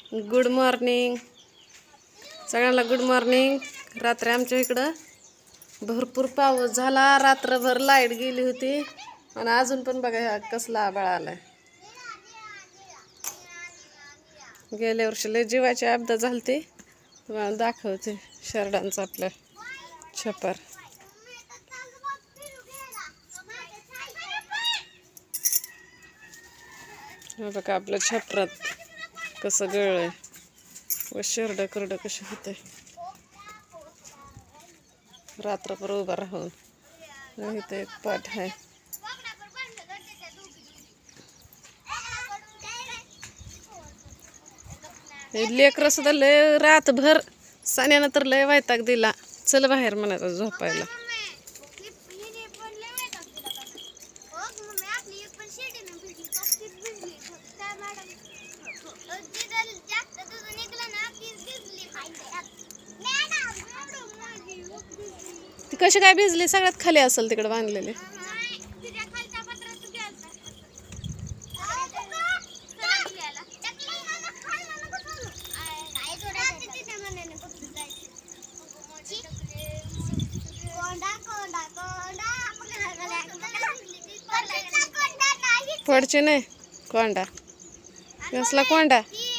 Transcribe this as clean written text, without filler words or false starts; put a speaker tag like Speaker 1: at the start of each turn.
Speaker 1: Good morning सगळ्यांना, good morning. रात्री आमच्या इकडं भरपूर पाऊस झाला, रात्रभर लाईट गेली होती आणि अजून पण बघा ह्या कसला आभाळ आलाय। गेल्या वर्षी लय जीवाची आपदा झालती, तुम्हाला दाखवते शर्टांचं आपलं छपर। बघा आपलं छपरात कसं गळलंय व शेरडं करडं कशी होते रात्रभर उभा राहून। इथं एक पाठ आहे, लेकरं सुद्धा लय रातभर सान्यानं तर लय वैताग दिला, चल बाहेर म्हणायचं झोपायला। ती कशी काय भिजली? सगळ्यात खाली असेल तिकडे बांधलेले। पडचे नाही कोंडा, कसला कोंडा?